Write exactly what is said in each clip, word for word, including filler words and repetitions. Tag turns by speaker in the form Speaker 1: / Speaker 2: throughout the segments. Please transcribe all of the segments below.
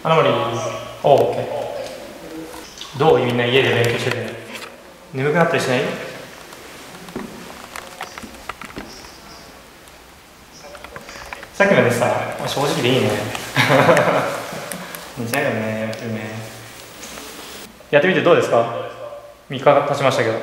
Speaker 1: 花森、おお、OK。どうみんな家で勉強してて、眠くなったりしない？さっきまでさ、正直でいいね。似ちゃうよね、やってるね。やってみてどうですか？みっか経ちましたけど。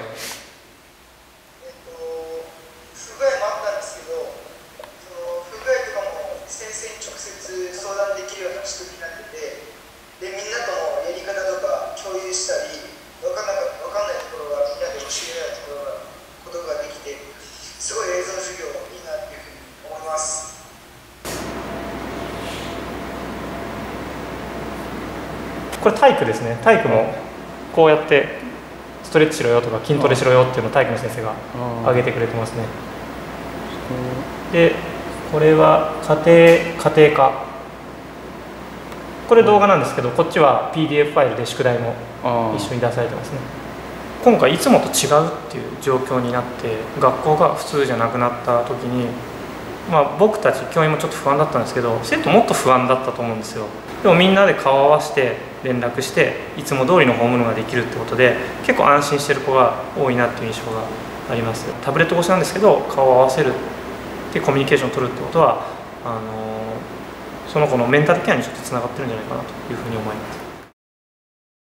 Speaker 1: これ体育ですね。体育もこうやってストレッチしろよとか筋トレしろよっていうのを体育の先生が挙げてくれてますね。でこれは家庭家庭科、これ動画なんですけど、こっちは ピーディーエフ ファイルで宿題も一緒に出されてますね。今回いつもと違うっていう状況になって、学校が普通じゃなくなった時に、まあ、僕たち教員もちょっと不安だったんですけど、生徒もっと不安だったと思うんですよ。でもみんなで顔を合わせて連絡していつも通りのホームルができるってことで、結構安心してる子が多いなっていう印象があります。タブレット越しなんですけど、顔を合わせるでコミュニケーションを取るってことは、あのその子のメンタルケアにちょっとつながってるんじゃないかなというふうに思います。